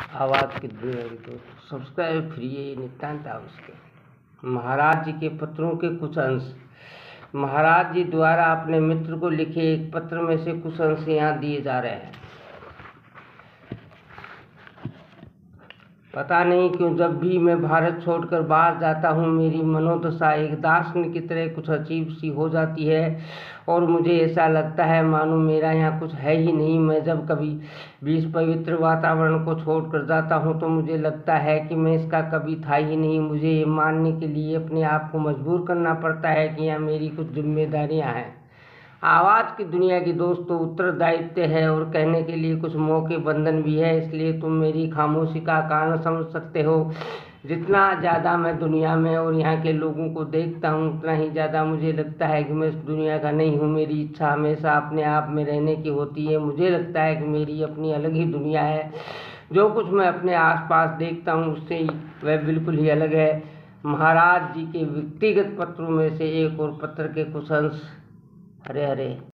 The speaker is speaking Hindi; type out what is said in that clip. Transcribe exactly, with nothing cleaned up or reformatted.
आवाज़ की दुनिया की दोस्त सब्सक्राइब फ्री है, ये नितांत आवश्यक। महाराज जी के पत्रों के कुछ अंश। महाराज जी द्वारा अपने मित्र को लिखे एक पत्र में से कुछ अंश यहाँ दिए जा रहे हैं। पता नहीं क्यों जब भी मैं भारत छोड़कर बाहर जाता हूँ मेरी मनोदशा एक दार्शनिक की तरह कुछ अजीब सी हो जाती है और मुझे ऐसा लगता है मानो मेरा यहाँ कुछ है ही नहीं। मैं जब कभी भी इस पवित्र वातावरण को छोड़कर जाता हूँ तो मुझे लगता है कि मैं इसका कभी था ही नहीं। मुझे ये मानने के लिए अपने आप को मजबूर करना पड़ता है कि यहाँ मेरी कुछ जिम्मेदारियाँ हैं। आवाज़ की दुनिया की दोस्तों उत्तरदायित्व है और कहने के लिए कुछ मौके बंधन भी है, इसलिए तुम मेरी खामोशी का कारण समझ सकते हो। जितना ज़्यादा मैं दुनिया में और यहाँ के लोगों को देखता हूँ उतना ही ज़्यादा मुझे लगता है कि मैं इस दुनिया का नहीं हूँ। मेरी इच्छा हमेशा अपने आप में रहने की होती है। मुझे लगता है कि मेरी अपनी अलग ही दुनिया है। जो कुछ मैं अपने आसपास देखता हूँ उससे वह बिल्कुल ही अलग है। महाराज जी के व्यक्तिगत पत्रों में से एक और पत्र के कुछ अंश। हरे हरे।